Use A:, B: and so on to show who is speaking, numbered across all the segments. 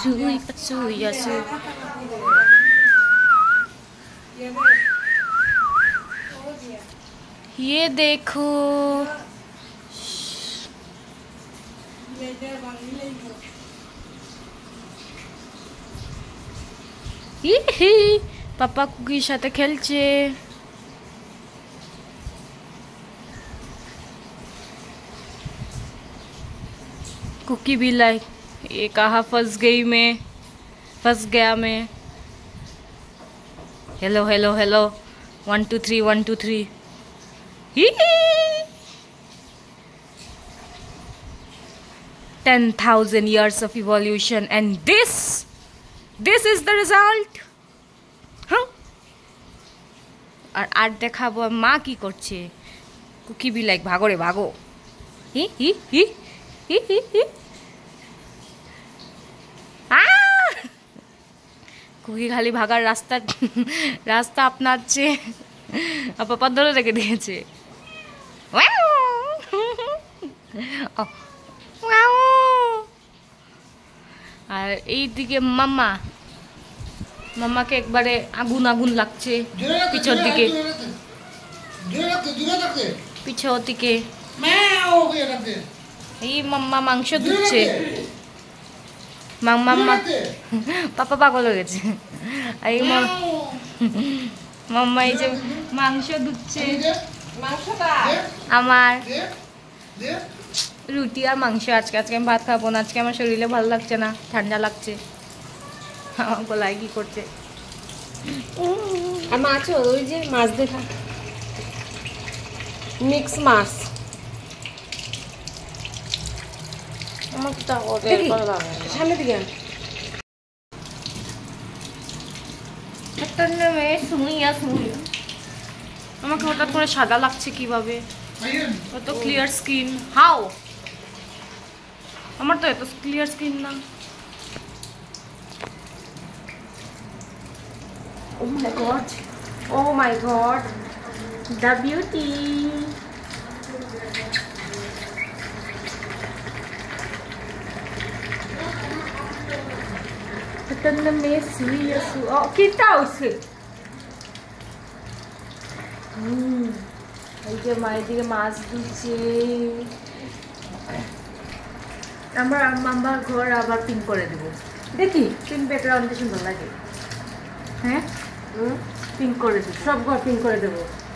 A: यासू यासू ये देखो पापा कुकिर साथे खेलছে कुकी भी लाइक ये कहा फंस गया मैं hello hello hello 1 2 3 1 2 3 10,000 years of evolution and this is the result हाँ আর দেখাবো মা কি করছে কুকি বি লাইক ভাগো রে ভাগো হি হি হি হি হি হি কুকি খালি ভাগার রাস্তা আপনাচ্ছে আর পাপা ধরে রেখে দিয়েছে আর এইদিকে মাম্মাকে একবারে আগুন লাগছে পিছর দিকে এই মাম্মা মাংস ধুচ্ছে মাম্মা পাপা পাগল হয়ে গেছে এই মাম্মা এই যে মাংস ধুচ্ছে আমার রুটি আর মাংস আজকে আমি ভাত খাবো না আজকে আমার শরীরে ভালো লাগছে না ঠান্ডা লাগছে আমার গলায় কি করছে
B: আর মাছ ওই যে মাছ দেখা মিক্স মাছ আমার তো ওদের ভালো লাগে সামনে দিকে
A: একটা নামে সুমিয়া আমাকে হঠাৎ করে সাদা লাগছে কিভাবে এত ক্লিয়ার স্কিন হাউ আমার তো এত ক্লিয়ার স্কিন না
B: oh my god the beauty
A: এই যে মায়ের দিকে মাছ দিচ্ছে আমার মাম্মার ঘর আবার পিঙ্ক করে দেবো দেখি পিঙ্ক ব্যাকগ্রাউন্ডে সুন্দর লাগে হ্যাঁ পিঙ্ক করে দেবো
B: সব ঘর পিঙ্ক করে দেবো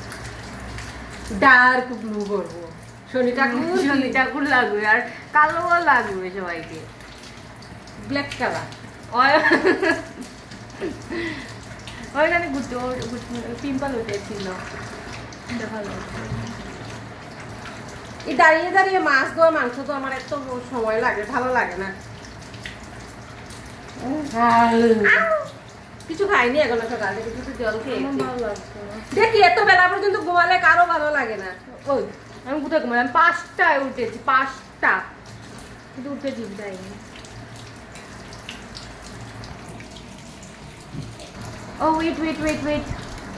B: ডার্ক ব্লু করবো
A: শনি ঠাকুর লাগবে আর কালো লাগবে সবাইকে
B: ব্ল্যাক কালার
A: ওইখানে পিম্পল উঠেছিল ভালো
B: এই দাঁড়িয়ে মাছ ধোয়া মাংস তো আমার এত সময় লাগে ভালো লাগে না কিছু খাইনি এখন সকাল থেকে কিছু জল খেয়ে দেখি এত বেলা পর্যন্ত ঘুমালে কারো ভালো লাগে না
A: ওই আমি কোথায় ঘুমাই আমি 5টায় উঠেছি 5টা কিন্তু উঠে ঠিক যায়নি ও ওয়েট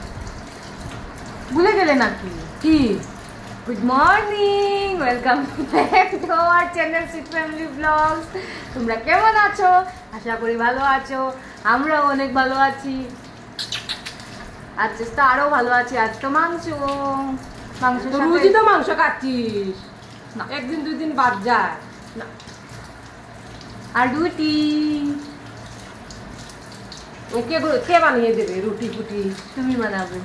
A: ভুলে গেলে নাকি
B: কি
A: good morning welcome back to our channel sweet family blogs তোমরা কেমন আছো আশা করি ভালো আছো আমরাও অনেক ভালো আছি আজকে তো আরো ভালো আছি আজ তো মাংস
B: রোজই তো মাংস খাচ্ছিস না একদিন দুই দিন বাদ যায়
A: না আর রুটি
B: কে বানিয়ে দেবে রুটি ফুটি
A: তুমি বানাবে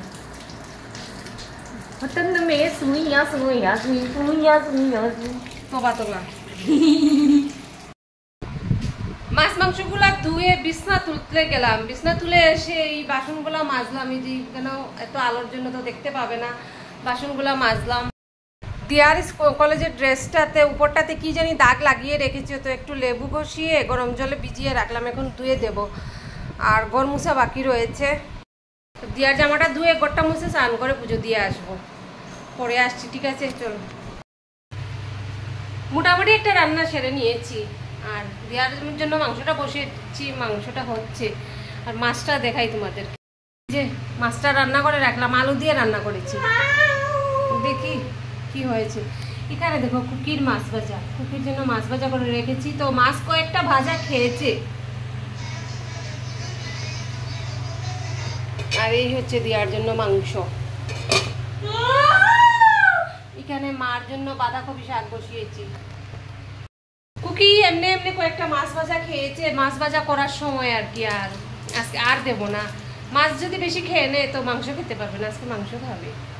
B: মাছ মাংসগুলা ধুয়ে বিছনা তুলতে গেলাম বিছনা তুলে এসে এই বাসনগুলা মাজলাম এই যে কেন এত আলোর জন্য তো দেখতে পাবে না বাসনগুলা মাজলাম দিয়ার কলেজের ড্রেসটাতে উপরটাতে কি জানি দাগ লাগিয়ে রেখেছে তো একটু লেবু বসিয়ে গরম জলে ভিজিয়ে রাখলাম এখন ধুয়ে দেব আর ঘর মুছা বাকি রয়েছে দিয়ার জামাটা ধুয়ে ঘরটা মুছে স্নান করে পুজো দিয়ে আসবো পরে আসছি ঠিক আছে চলো মোটামুটি একটা রান্না সেরে নিয়েছি আর দিয়ার জন্য মাংসটা বসিয়েছি মাংসটা হচ্ছে আর মাছটা দেখাই তোমাদের যে মাছটা রান্না করে রাখলাম আলু দিয়ে রান্না করেছি দেখি কি হয়েছে এখানে দেখো কুকির মাছ ভাজা কুকির জন্য মাছ ভাজা করে রেখেছি তো মাছ কয়েকটা ভাজা খেয়েছে আর এই হচ্ছে দেওয়ার জন্য মাংস। এখানে মার জন্য বাঁধাকপি শাক বসিয়েছি। কুকি এমনি এমনি কয়েকটা মাছ ভাজা খেয়েছে, মাছ ভাজা করার সময় আর কি, আর আজকে আর দেবো না। মাছ যদি বেশি খেয়ে নেয় তো মাংস খেতে পারবে না, আজকে মাংস খাবে।